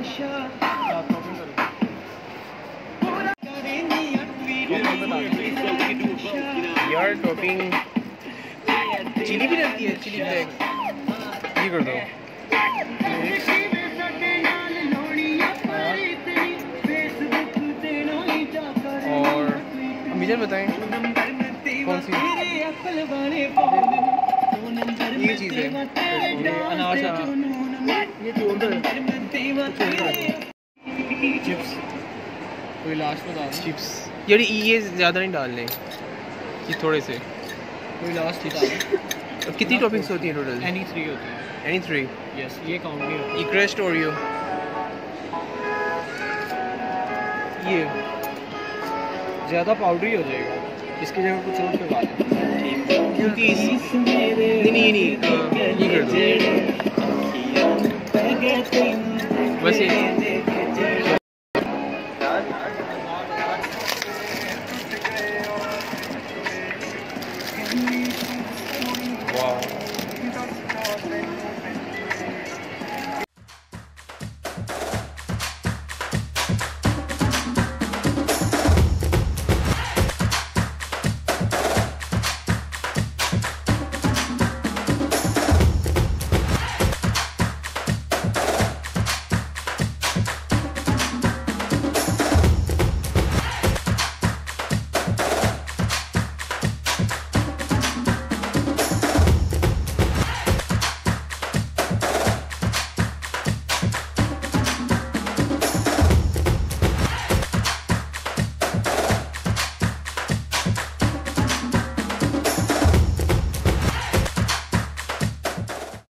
यार topping chilli भी रहती है, चिली फ्लेक्स ये कर दो। और अमीजन बताएं कौन सी ये चीज़ है? अनाज। ये चिप्स कोई लास्ट बता दो। चिप्स यार ये ज़्यादा नहीं डालने, ये थोड़े से कोई लास्ट बता दो। कितनी टॉपिंग्स होती हैं टोटल? एनी 3 होती है। एनी 3? यस, ये काउंट नहीं होती। क्रस्ट ओरियो ये ज़्यादा पाउडरी हो जाएगा, इसकी जगह कुछ और लगा दें। कुकीज़ नहीं ये कर दो बस ये।